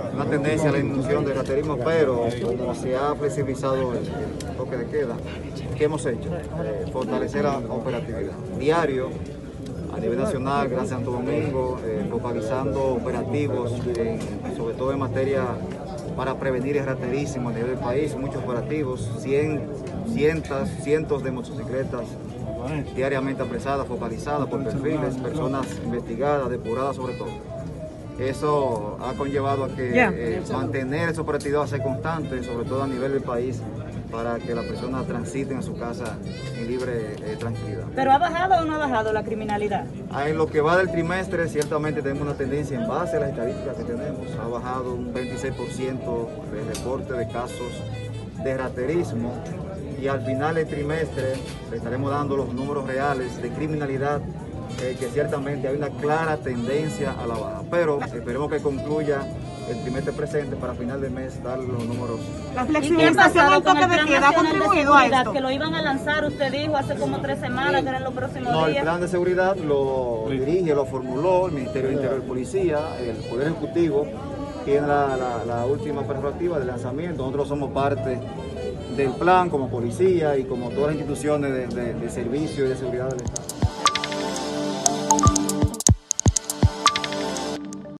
una tendencia a la disminución del raterismo, pero como se ha flexibilizado el toque de queda, ¿qué hemos hecho? Fortalecer la operatividad. Diario, a nivel nacional, Gran Santo Domingo, focalizando operativos, sobre todo en materia para prevenir el raterismo a nivel del país, muchos operativos, cientos de motocicletas diariamente apresadas, focalizadas por perfiles, personas investigadas, depuradas sobre todo. Eso ha conllevado a que mantener esa operatividad sea constante, sobre todo a nivel del país, para que las personas transiten a su casa en libre tranquilidad. ¿Pero ha bajado o no ha bajado la criminalidad? En lo que va del trimestre, ciertamente tenemos una tendencia en base a las estadísticas que tenemos. Ha bajado un 26% de reporte de casos de raterismo y al final del trimestre le estaremos dando los números reales de criminalidad, que ciertamente hay una clara tendencia a la baja. Pero esperemos que concluya el trimestre presente para final de mes dar los números. La flexibilización del toque de queda ha contribuido a esto. Que lo iban a lanzar, usted dijo, hace como 3 semanas, que eran los próximos días. No, el plan de seguridad lo dirige, lo formuló el Ministerio de Interior y Policía, el Poder Ejecutivo tiene la última prerrogativa de lanzamiento. Nosotros somos parte del plan como policía y como todas las instituciones de servicio y de seguridad del Estado.